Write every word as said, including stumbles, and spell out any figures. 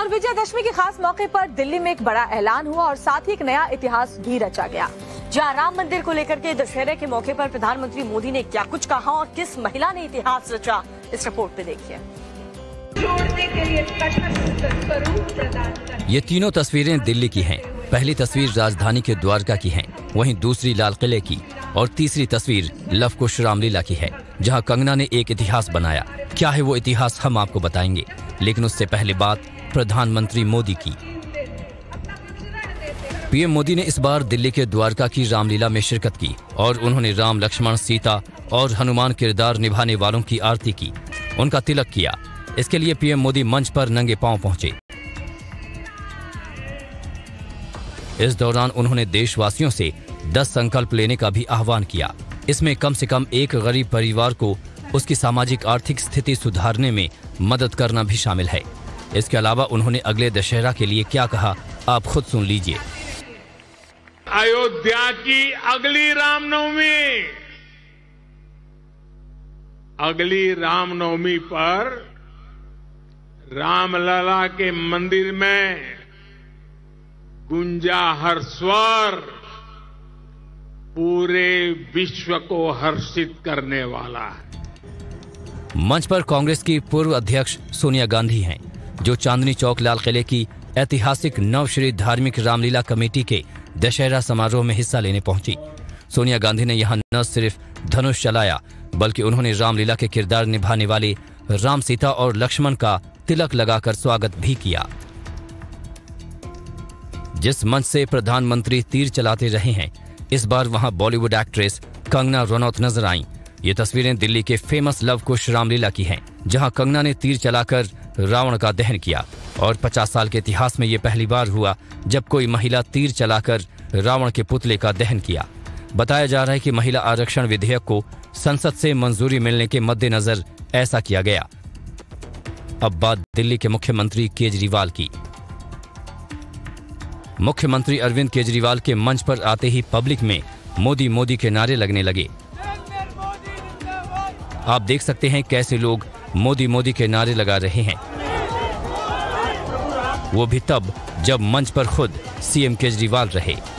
और विजयदशमी के खास मौके पर दिल्ली में एक बड़ा ऐलान हुआ और साथ ही एक नया इतिहास भी रचा गया। जहां राम मंदिर को लेकर के दशहरे के मौके पर प्रधानमंत्री मोदी ने क्या कुछ कहा और किस महिला ने इतिहास रचा, इस रिपोर्ट पे देखिए। जोड़ने के लिए स्वरूप प्रदान कर। ये तीनों तस्वीरें दिल्ली की हैं। पहली तस्वीर राजधानी के द्वारका की है, वहीं दूसरी लाल किले की और तीसरी तस्वीर लव कुश रामलीला की है, जहां कंगना ने एक इतिहास बनाया। क्या है वो इतिहास, हम आपको बताएंगे, लेकिन उससे पहले बात प्रधानमंत्री मोदी की। पीएम मोदी ने इस बार दिल्ली के द्वारका की रामलीला में शिरकत की और उन्होंने राम, लक्ष्मण, सीता और हनुमान किरदार निभाने वालों की आरती की, उनका तिलक किया। इसके लिए पीएम मोदी मंच पर नंगे पांव पहुंचे। इस दौरान उन्होंने देशवासियों से दस संकल्प लेने का भी आह्वान किया। इसमें कम से कम एक गरीब परिवार को उसकी सामाजिक आर्थिक स्थिति सुधारने में मदद करना भी शामिल है। इसके अलावा उन्होंने अगले दशहरा के लिए क्या कहा, आप खुद सुन लीजिए। अयोध्या की अगली रामनवमी अगली रामनवमी पर रामलला के मंदिर में गुंजा हर स्वर पूरे विश्व को हर्षित करने वाला है। मंच पर कांग्रेस की पूर्व अध्यक्ष सोनिया गांधी हैं, जो चांदनी चौक लाल किले की ऐतिहासिक नवश्री धार्मिक रामलीला कमेटी के दशहरा समारोह में हिस्सा लेने पहुंची। सोनिया गांधी ने यहां न सिर्फ धनुष चलाया, बल्कि उन्होंने रामलीला के किरदार निभाने वाले राम, सीता और लक्ष्मण का तिलक लगाकर स्वागत भी किया। जिस मंच से प्रधानमंत्री तीर चलाते रहे हैं, इस बार वहां बॉलीवुड एक्ट्रेस कंगना रनौत नजर आईं। ये तस्वीरें दिल्ली के फेमस लव कुश रामलीला की हैं, जहां कंगना ने तीर चलाकर रावण का दहन किया और पचास साल के इतिहास में ये पहली बार हुआ जब कोई महिला तीर चलाकर रावण के पुतले का दहन किया। बताया जा रहा है कि महिला आरक्षण विधेयक को संसद से मंजूरी मिलने के मद्देनजर ऐसा किया गया। अब बात दिल्ली के मुख्यमंत्री केजरीवाल की। मुख्यमंत्री अरविंद केजरीवाल के मंच पर आते ही पब्लिक में मोदी मोदी के नारे लगने लगे। आप देख सकते हैं कैसे लोग मोदी मोदी के नारे लगा रहे हैं, वो भी तब जब मंच पर खुद सीएम केजरीवाल रहे।